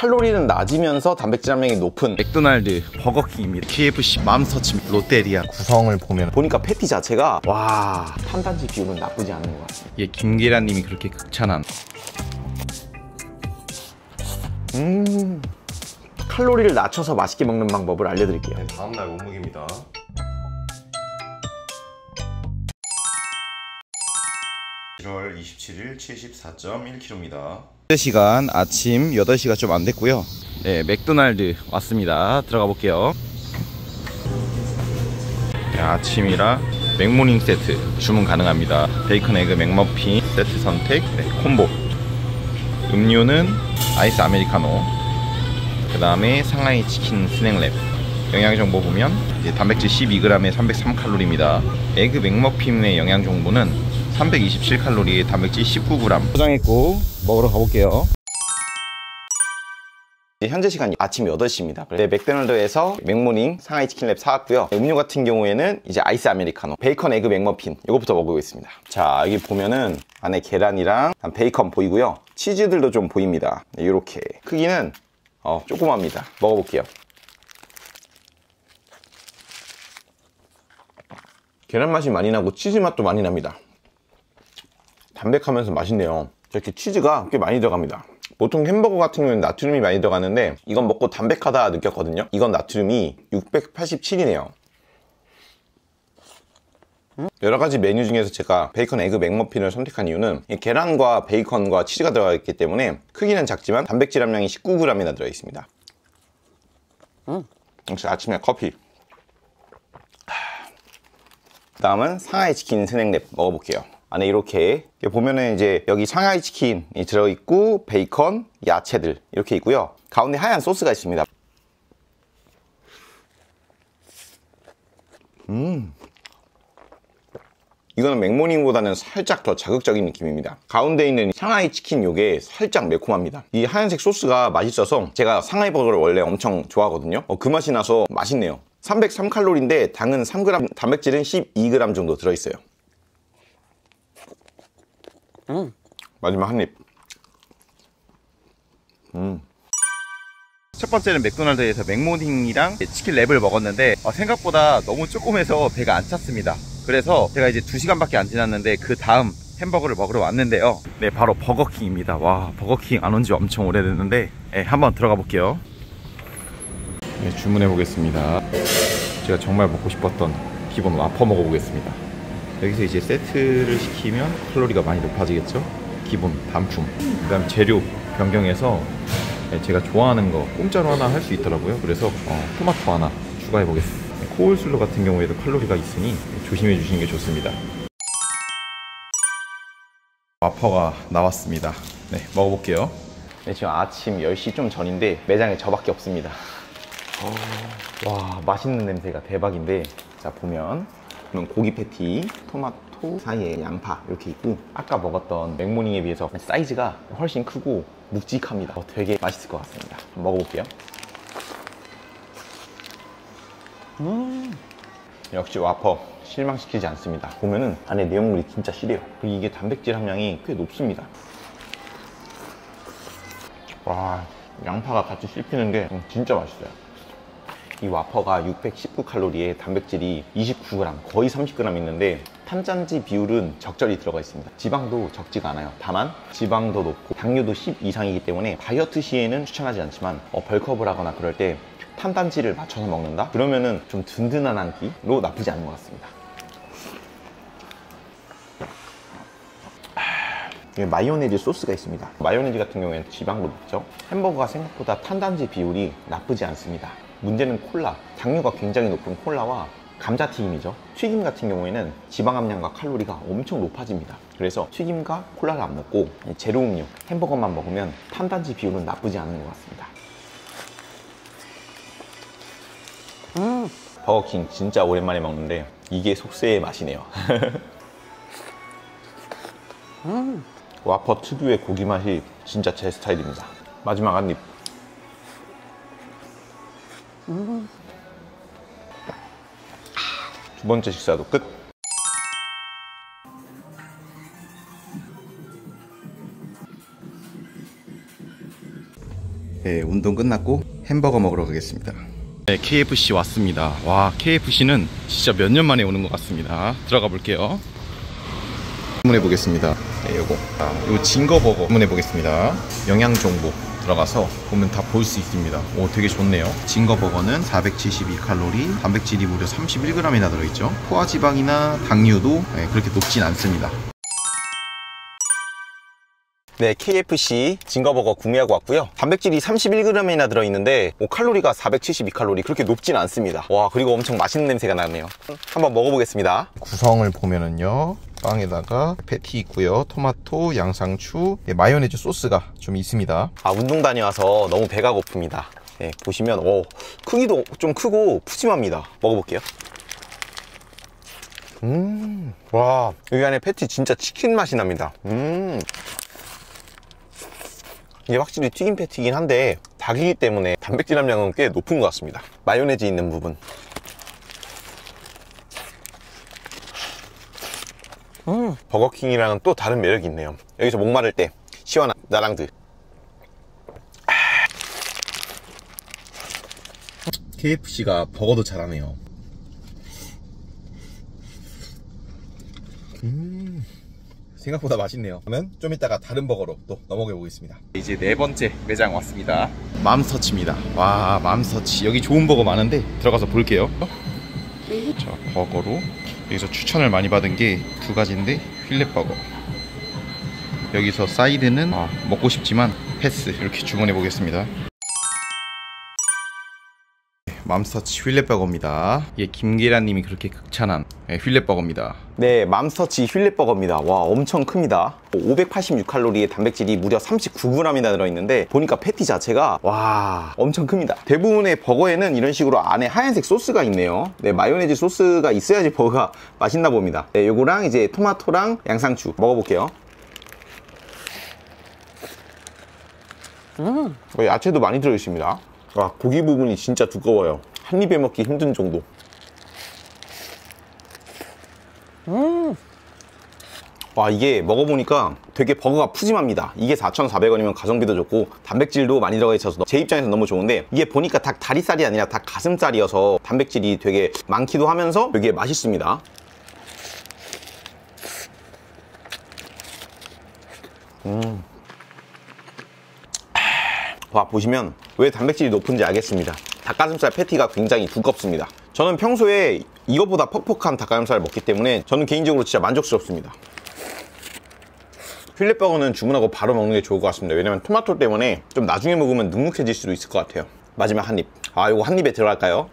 칼로리는 낮으면서 단백질 함량이 높은 맥도날드, 버거킹입니다. KFC, 맘스터치, 롯데리아 구성을 보니까 패티 자체가 와, 탄단지 비율은 나쁘지 않은 것 같습니다. 이게 김계란님이 그렇게 극찬한 칼로리를 낮춰서 맛있게 먹는 방법을 알려드릴게요. 네, 다음날 몸무게입니다. (7월 27일) 74.1kg입니다. 현재 시간 아침 8시가 좀 안 됐고요. 네, 맥도날드 왔습니다. 들어가 볼게요. 네, 아침이라 맥모닝 세트 주문 가능합니다. 베이컨 에그 맥머핀 세트 선택, 네, 콤보. 음료는 아이스 아메리카노, 그 다음에 상하이 치킨 스낵랩. 영양정보 보면 이제 단백질 12g에 303칼로리입니다. 에그 맥머핀의 영양정보는 327칼로리에 단백질 19g. 포장했고 먹으러 가볼게요. 현재 시간이 아침 8시입니다. 네, 맥도날드에서 맥모닝 상하이 치킨랩 사왔고요. 음료 같은 경우에는 이제 아이스 아메리카노, 베이컨 에그 맥머핀 이거부터 먹어보겠습니다. 자, 여기 보면은 안에 계란이랑 베이컨 보이고요. 치즈들도 좀 보입니다. 네, 이렇게 크기는 조그맣니다. 먹어볼게요. 계란 맛이 많이 나고 치즈 맛도 많이 납니다. 담백하면서 맛있네요. 이렇게 치즈가 꽤 많이 들어갑니다. 보통 햄버거 같은 경우는 나트륨이 많이 들어가는데 이건 먹고 담백하다 느꼈거든요. 이건 나트륨이 687이네요. 여러가지 메뉴 중에서 제가 베이컨 에그 맥머핀을 선택한 이유는 이 계란과 베이컨과 치즈가 들어가 있기 때문에 크기는 작지만 단백질 함량이 19g이나 들어있습니다. 역시 아침에 커피. 다음은 상하이 치킨 스낵랩 먹어볼게요. 안에 이렇게 보면은 이제 여기 상하이 치킨이 들어있고 베이컨, 야채들 이렇게 있고요. 가운데 하얀 소스가 있습니다. 이거는 맥모닝보다는 살짝 더 자극적인 느낌입니다. 가운데 있는 상하이 치킨 요게 살짝 매콤합니다. 이 하얀색 소스가 맛있어서 제가 상하이 버거를 원래 엄청 좋아하거든요. 그 맛이 나서 맛있네요. 303칼로리인데 당은 3g, 단백질은 12g 정도 들어있어요. 마지막 한 입. 첫 번째는 맥도날드에서 맥모닝이랑 치킨 랩을 먹었는데 생각보다 너무 조금해서 배가 안 찼습니다. 그래서 제가 이제 2시간밖에 안 지났는데 그 다음 햄버거를 먹으러 왔는데요. 네, 바로 버거킹입니다. 와, 버거킹 안 온 지 엄청 오래됐는데 네, 한번 들어가 볼게요. 네, 주문해 보겠습니다. 제가 정말 먹고 싶었던 기본 와퍼 먹어보겠습니다. 여기서 이제 세트를 시키면 칼로리가 많이 높아지겠죠? 기본 단품, 그 다음 재료 변경해서 제가 좋아하는 거 공짜로 하나 할 수 있더라고요. 그래서 토마토 하나 추가해 보겠습니다. 코울슬로 같은 경우에도 칼로리가 있으니 조심해 주시는 게 좋습니다. 와퍼가 나왔습니다. 네, 먹어볼게요. 네, 지금 아침 10시 좀 전인데 매장에 저밖에 없습니다. 와, 맛있는 냄새가 대박인데, 자 보면 고기 패티, 토마토 사이에 양파 이렇게 있고 아까 먹었던 맥모닝에 비해서 사이즈가 훨씬 크고 묵직합니다. 되게 맛있을 것 같습니다. 한번 먹어볼게요. 역시 와퍼 실망시키지 않습니다. 보면은 안에 내용물이 진짜 실해요. 그리고 이게 단백질 함량이 꽤 높습니다. 와, 양파가 같이 씹히는 게 진짜 맛있어요. 이 와퍼가 619칼로리에 단백질이 29g, 거의 30g 있는데 탄단지 비율은 적절히 들어가 있습니다. 지방도 적지가 않아요. 다만 지방도 높고 당류도 10 이상이기 때문에 다이어트 시에는 추천하지 않지만 벌크업을 하거나 그럴 때 탄단지를 맞춰서 먹는다? 그러면은 좀 든든한 한 끼로 나쁘지 않은 것 같습니다. 여기 마요네즈 소스가 있습니다. 마요네즈 같은 경우에는 지방도 높죠. 햄버거가 생각보다 탄단지 비율이 나쁘지 않습니다. 문제는 콜라, 당류가 굉장히 높은 콜라와 감자튀김이죠. 튀김 같은 경우에는 지방 함량과 칼로리가 엄청 높아집니다. 그래서 튀김과 콜라를 안 먹고 제로 음료, 햄버거만 먹으면 탄단지 비율은 나쁘지 않은 것 같습니다. 버거킹 진짜 오랜만에 먹는데 이게 속세의 맛이네요. 와퍼 특유의 고기 맛이 진짜 제 스타일입니다. 마지막 한 입. 두 번째 식사도 끝. 네, 운동 끝났고 햄버거 먹으러 가겠습니다. 네, KFC 왔습니다. 와, KFC는 진짜 몇 년 만에 오는 것 같습니다. 들어가 볼게요. 주문해 보겠습니다. 네, 요 징거버거 주문해 보겠습니다. 영양 정보 들어가서 보면 다 볼 수 있습니다. 오, 되게 좋네요. 징거버거는 472칼로리, 단백질이 무려 31g이나 들어있죠. 포화지방이나 당류도 그렇게 높진 않습니다. 네, KFC 징거버거 구매하고 왔고요. 단백질이 31g이나 들어있는데 칼로리가 472칼로리, 그렇게 높진 않습니다. 와, 그리고 엄청 맛있는 냄새가 나네요. 한번 먹어보겠습니다. 구성을 보면은요, 빵에다가 패티 있고요, 토마토, 양상추, 마요네즈 소스가 좀 있습니다. 운동 다녀와서 너무 배가 고픕니다. 네, 보시면 크기도 좀 크고 푸짐합니다. 먹어볼게요. 와, 여기 안에 패티 진짜 치킨 맛이 납니다. 이게 확실히 튀김 패티긴 한데 닭이기 때문에 단백질 함량은 꽤 높은 것 같습니다. 마요네즈 있는 부분. 버거킹이랑은 또 다른 매력이 있네요. 여기서 목마를 때 시원한 나랑드. KFC가 버거도 잘하네요. 생각보다 맛있네요. 그러면 좀 이따가 다른 버거로 또 넘어가 보겠습니다. 이제 네 번째 매장 왔습니다. 맘스터치입니다. 와, 맘스터치. 여기 좋은 버거 많은데 들어가서 볼게요. 자, 버거로 여기서 추천을 많이 받은 게 두 가지인데, 휠렛버거. 여기서 사이드는 먹고 싶지만 패스. 이렇게 주문해 보겠습니다. 맘스터치 휠렛버거입니다. 이게 김계란님이 그렇게 극찬한 휠렛버거입니다. 네, 맘스터치 휠렛버거입니다. 와, 엄청 큽니다. 586칼로리의 단백질이 무려 39g이나 들어있는데 보니까 패티 자체가 와, 엄청 큽니다. 대부분의 버거에는 이런 식으로 안에 하얀색 소스가 있네요. 네, 마요네즈 소스가 있어야지 버거가 맛있나 봅니다. 네, 요거랑 이제 토마토랑 양상추 먹어볼게요. 야채도 많이 들어있습니다. 와, 고기 부분이 진짜 두꺼워요. 한 입에 먹기 힘든 정도. 와, 이게 먹어보니까 되게 버거가 푸짐합니다. 이게 4,400원이면 가성비도 좋고 단백질도 많이 들어가 있어서 제 입장에서 너무 좋은데, 이게 보니까 닭 다리살이 아니라 닭 가슴살이어서 단백질이 되게 많기도 하면서 되게 맛있습니다. 와, 보시면 왜 단백질이 높은지 알겠습니다. 닭가슴살 패티가 굉장히 두껍습니다. 저는 평소에 이거보다 퍽퍽한 닭가슴살을 먹기 때문에 저는 개인적으로 진짜 만족스럽습니다. 휠렛버거는 주문하고 바로 먹는 게 좋을 것 같습니다. 왜냐면 토마토 때문에 좀 나중에 먹으면 눅눅해질 수도 있을 것 같아요. 마지막 한 입. 이거 한 입에 들어갈까요?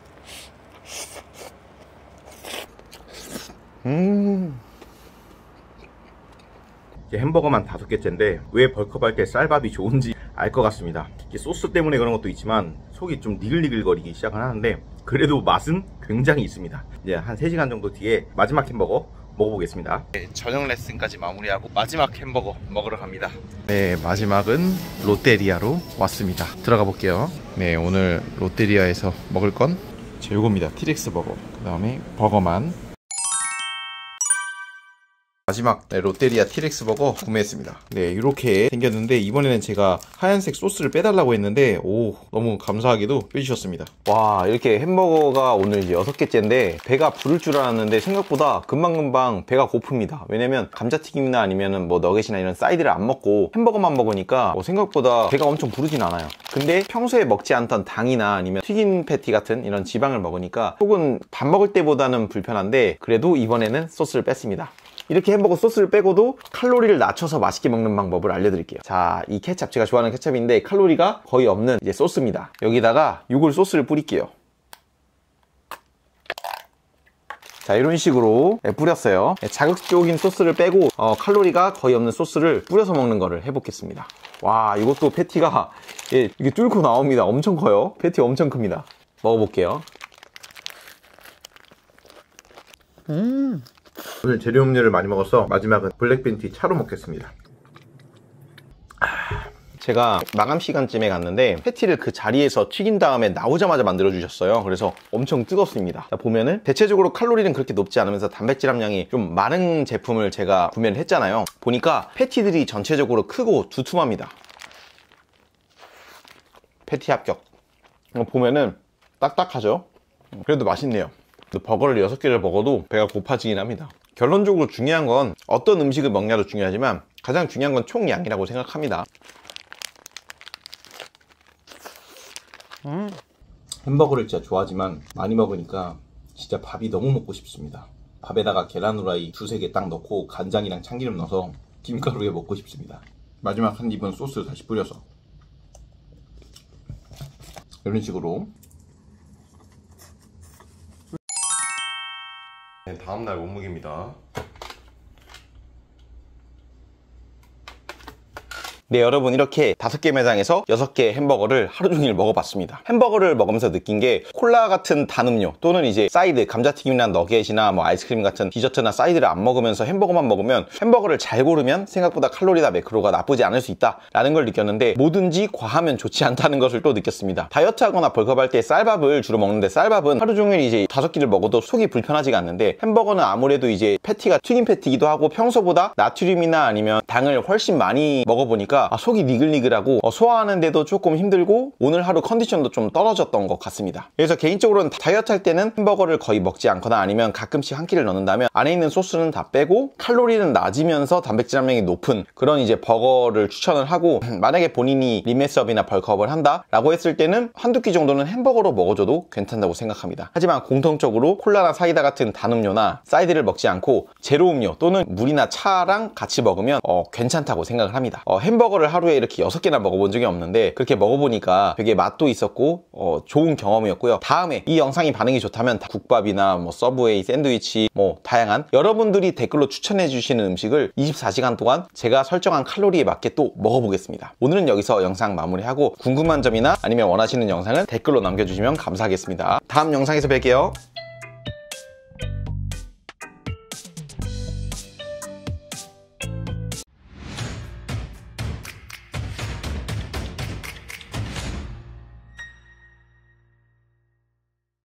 이제 햄버거만 5개째인데 왜 벌크업할 때 쌀밥이 좋은지 알 것 같습니다. 이게 소스 때문에 그런 것도 있지만 속이 좀 니글니글거리기 시작을 하는데 그래도 맛은 굉장히 있습니다. 이제 한 3시간 정도 뒤에 마지막 햄버거 먹어보겠습니다. 네, 저녁 레슨까지 마무리하고 마지막 햄버거 먹으러 갑니다. 네, 마지막은 롯데리아로 왔습니다. 들어가 볼게요. 네, 오늘 롯데리아에서 먹을 건 요겁니다. 티렉스 버거. 그 다음에 버거만. 마지막 롯데리아 티렉스 버거 구매했습니다. 네, 이렇게 생겼는데 이번에는 제가 하얀색 소스를 빼달라고 했는데 너무 감사하게도 빼주셨습니다. 와, 이렇게 햄버거가 오늘 이제 6개째인데 배가 부를 줄 알았는데 생각보다 금방금방 배가 고픕니다. 왜냐면 감자튀김이나 아니면 뭐 너겟이나 이런 사이드를 안 먹고 햄버거만 먹으니까 생각보다 배가 엄청 부르진 않아요. 근데 평소에 먹지 않던 당이나 아니면 튀김 패티 같은 이런 지방을 먹으니까 속은 밥 먹을 때보다는 불편한데 그래도 이번에는 소스를 뺐습니다. 이렇게 햄버거 소스를 빼고도 칼로리를 낮춰서 맛있게 먹는 방법을 알려드릴게요. 자, 이 케찹, 제가 좋아하는 케찹인데 칼로리가 거의 없는 이제 소스입니다. 여기다가 요걸 소스를 뿌릴게요. 자, 이런 식으로 뿌렸어요. 자극적인 소스를 빼고 칼로리가 거의 없는 소스를 뿌려서 먹는 거를 해보겠습니다. 와, 이것도 패티가 이게 뚫고 나옵니다. 엄청 커요. 패티 엄청 큽니다. 먹어볼게요. 오늘 재료 음료를 많이 먹어서 마지막은 블랙빈티 차로 먹겠습니다. 제가 마감 시간쯤에 갔는데 패티를 그 자리에서 튀긴 다음에 나오자마자 만들어 주셨어요. 그래서 엄청 뜨겁습니다. 자, 보면은 대체적으로 칼로리는 그렇게 높지 않으면서 단백질 함량이 좀 많은 제품을 제가 구매를 했잖아요. 보니까 패티들이 전체적으로 크고 두툼합니다. 패티 합격. 보면은 딱딱하죠? 그래도 맛있네요. 버거를 6개를 먹어도 배가 고파지긴 합니다. 결론적으로 중요한 건 어떤 음식을 먹냐도 중요하지만 가장 중요한 건 총량이라고 생각합니다. 햄버거를 진짜 좋아하지만 많이 먹으니까 진짜 밥이 너무 먹고 싶습니다. 밥에다가 계란 후라이 2-3개 딱 넣고 간장이랑 참기름 넣어서 김가루에 먹고 싶습니다. 마지막 한 입은 소스 다시 뿌려서 이런 식으로. 네, 다음날 몸무게입니다. 네, 여러분, 이렇게 5개 매장에서 6개의 햄버거를 하루 종일 먹어봤습니다. 햄버거를 먹으면서 느낀 게 콜라 같은 단 음료 또는 이제 사이드, 감자튀김이나 너겟이나 뭐 아이스크림 같은 디저트나 사이드를 안 먹으면서 햄버거만 먹으면 햄버거를 잘 고르면 생각보다 칼로리나 매크로가 나쁘지 않을 수 있다라는 걸 느꼈는데 뭐든지 과하면 좋지 않다는 것을 또 느꼈습니다. 다이어트하거나 벌크업할 때 쌀밥을 주로 먹는데 쌀밥은 하루 종일 이제 5끼를 먹어도 속이 불편하지가 않는데 햄버거는 아무래도 이제 패티가 튀김 패티기도 하고 평소보다 나트륨이나 아니면 당을 훨씬 많이 먹어보니까 속이 니글니글하고 소화하는데도 조금 힘들고 오늘 하루 컨디션도 좀 떨어졌던 것 같습니다. 그래서 개인적으로는 다이어트 할 때는 햄버거를 거의 먹지 않거나 아니면 가끔씩 한 끼를 넣는다면 안에 있는 소스는 다 빼고 칼로리는 낮으면서 단백질 함량이 높은 그런 이제 버거를 추천을 하고 만약에 본인이 리메스업이나 벌크업을 한다라고 했을 때는 한두 끼 정도는 햄버거로 먹어줘도 괜찮다고 생각합니다. 하지만 공통적으로 콜라나 사이다 같은 단 음료나 사이드를 먹지 않고 제로 음료 또는 물이나 차랑 같이 먹으면 괜찮다고 생각을 합니다. 햄버거를 하루에 이렇게 6개나 먹어본 적이 없는데 그렇게 먹어보니까 되게 맛도 있었고 좋은 경험이었고요. 다음에 이 영상이 반응이 좋다면 국밥이나 뭐 서브웨이, 샌드위치 뭐 다양한 여러분들이 댓글로 추천해 주시는 음식을 24시간 동안 제가 설정한 칼로리에 맞게 또 먹어보겠습니다. 오늘은 여기서 영상 마무리하고 궁금한 점이나 아니면 원하시는 영상은 댓글로 남겨주시면 감사하겠습니다. 다음 영상에서 뵐게요.